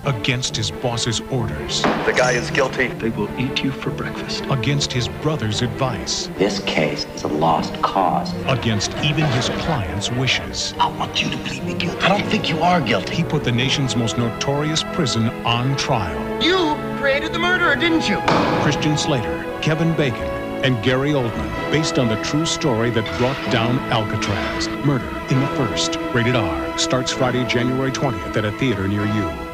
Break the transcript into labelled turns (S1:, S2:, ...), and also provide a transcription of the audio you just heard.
S1: against his boss's orders.
S2: The guy is guilty.
S3: They will eat you for breakfast.
S1: Against his brother's advice.
S4: This case is a lost cause.
S1: Against even his client's wishes.
S5: I want you to plead me guilty. I don't think you are guilty.
S1: He put the nation's most notorious prison on trial.
S5: You created the murderer, didn't you?
S1: Christian Slater, Kevin Bacon, and Gary Oldman, based on the true story that brought down Alcatraz. Murder in the First. Rated R. Starts Friday, January 20th at a theater near you.